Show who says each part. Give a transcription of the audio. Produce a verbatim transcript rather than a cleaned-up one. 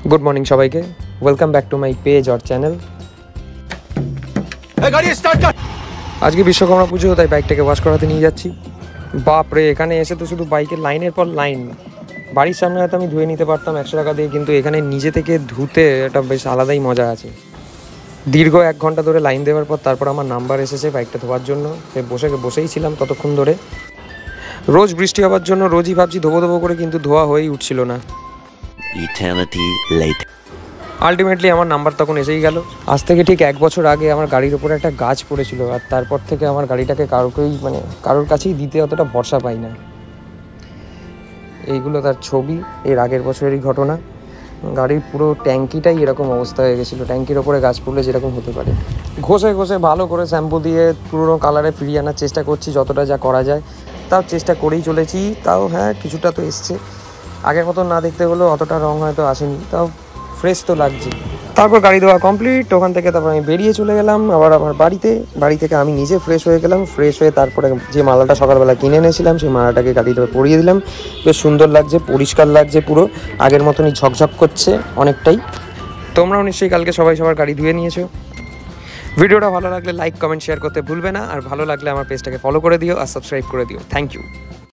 Speaker 1: Good morning সবাইকে, welcome back to my page or channel. আজকে বিশ্বকর্মা পুজো, তাই বাইকটাকে ওয়াশ করাতে নিয়ে যাচ্ছি। বাপরে, এখানে এসে তো শুধু বাইকের লাইনের পর লাইন। বাড়ির সামনে হয়তো আমি ধুয়ে নিতে পারতাম একশো টাকা দিয়ে, কিন্তু এখানে নিজে থেকে ধুতে একটা বেশ আলাদাই মজা আছে। দীর্ঘ এক ঘন্টা ধরে লাইন দেওয়ার পর তারপর আমার নাম্বার এসেছে বাইকটা ধোয়ার জন্য। সে বসে বসেই ছিলাম ততক্ষণ ধরে। রোজ বৃষ্টি হওয়ার জন্য রোজই ভাবছি ধোবো ধোবো করে, কিন্তু ধোয়া হয়েই উঠছিল না।
Speaker 2: Eternity later.
Speaker 1: আলটিমেটলি আমার নাম্বার তখন এসেই গেল। আজ থেকে ঠিক এক বছর আগে আমার গাড়ির ওপরে একটা গাছ পড়েছিল, আর তারপর থেকে আমার গাড়িটাকে কারোকেই মানে কারোর কাছেই দিতে অতটা ভরসা পাই না। এইগুলো তার ছবি, এর আগের বছরেরই ঘটনা। গাড়ির পুরো ট্যাঙ্কিটাই এরকম অবস্থা হয়ে গেছিলো। ট্যাঙ্কির ওপরে গাছ পড়লে যেরকম হতে পারে। ঘষে ঘষে ভালো করে শ্যাম্পু দিয়ে পুরোনো কালারে ফিরিয়ে আনার চেষ্টা করছি যতটা যা করা যায়। তাও চেষ্টা করেই চলেছি। তাও হ্যাঁ, কিছুটা তো এসছে। আগের মতো না দেখতে হলেও অতটা রং হয়তো আসেনি, তাও ফ্রেশ তো লাগছে। তারপর গাড়ি দেওয়া কমপ্লিট। ওখান থেকে তারপর আমি বেরিয়ে চলে গেলাম আবার আমার বাড়িতে। বাড়ি থেকে আমি নিজে ফ্রেশ হয়ে গেলাম। ফ্রেশ হয়ে তারপরে যে মালাটা সকালবেলা কিনে এনেছিলাম সেই মালাটাকে গাড়িতে পরিয়ে দিলাম। বেশ সুন্দর লাগছে, পরিষ্কার লাগছে, পুরো আগের মতনই ঝকঝক করছে অনেকটাই। তোমরাও নিশ্চয়ই কালকে সবাই সবার গাড়ি ধুয়ে নিয়েছো। ভিডিওটা ভালো লাগলে লাইক কমেন্ট শেয়ার করতে ভুলবে না, আর ভালো লাগলে আমার পেজটাকে ফলো করে দিও আর সাবস্ক্রাইব করে দিও। Thank you.